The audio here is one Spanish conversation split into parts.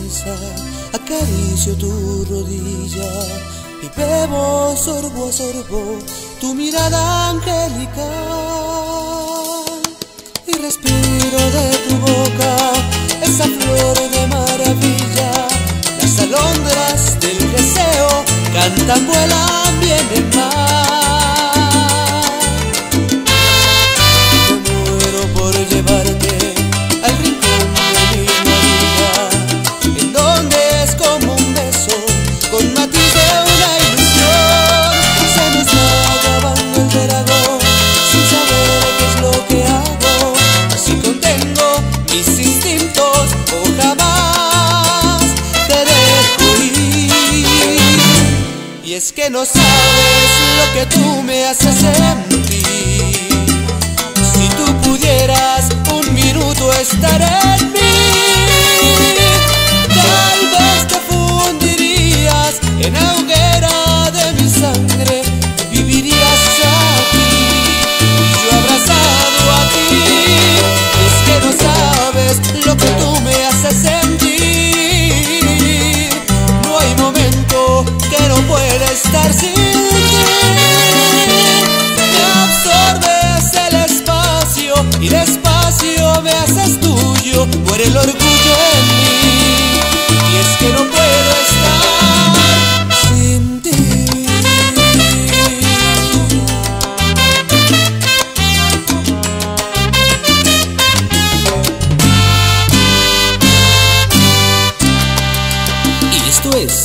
sonrisa, acaricio tu rodilla y bebo sorbo a sorbo tu mirada angelical. Y respiro de tu boca esa flor de maravilla. Las alondras del deseo cantan, vuelan, vienen más. Me muero por llevarte al rincón de mi vida, en donde es como un beso con matiz de una ilusión. Se me está acabando el verano sin saber qué es lo que hago. Así contengo mis instintos o jamás te dejo ir. Y es que no sabes lo que tú me haces sentir. Si tú pudieras un minuto estar en mí, tal vez te fundirías en la hoguera de mi sangre y vivirías aquí, y yo abrazado a ti. Es que no sabes lo que tú me haces sentir. No hay momento que no pueda estar sin ti. Me absorbes el espacio y despacio me haces tuyo. Muere el orgullo en mí, y es que no puedo estar sin ti. Y esto es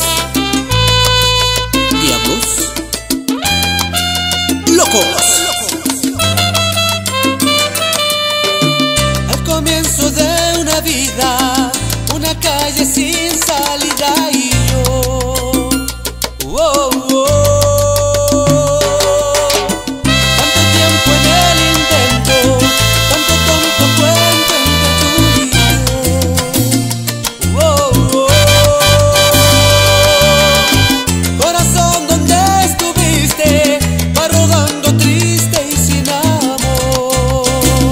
Diablos Locos. Al comienzo de una vida, una calle sin salida y yo, tanto tiempo en el intento, tanto tonto cuento entre tú y yo. Corazón, ¿dónde estuviste? Va rodando triste y sin amor.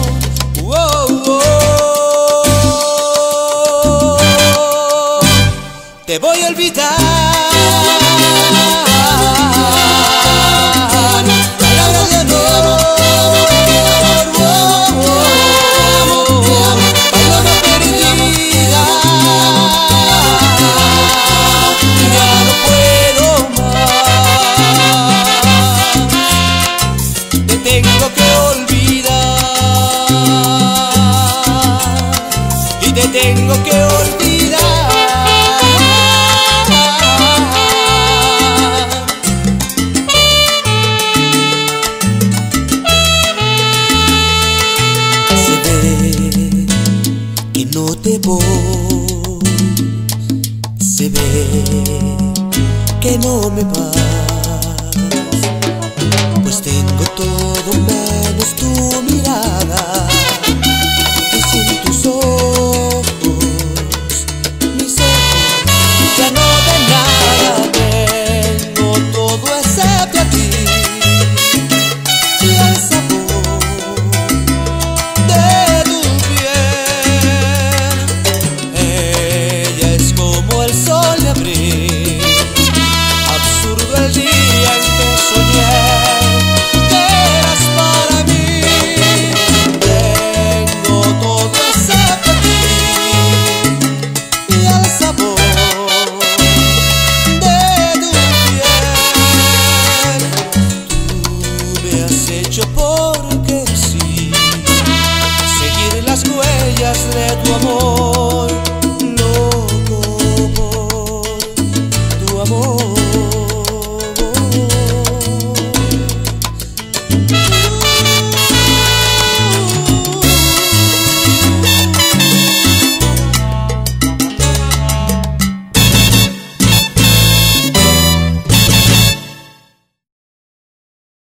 Te voy a olvidar. Palabras de amor, paloma perdida. Ya no puedo más. Te tengo que olvidar. Y te tengo que olvidar. No te voy, se ve que no me vas, pues tengo todo menos tu mirada, y sin tus ojos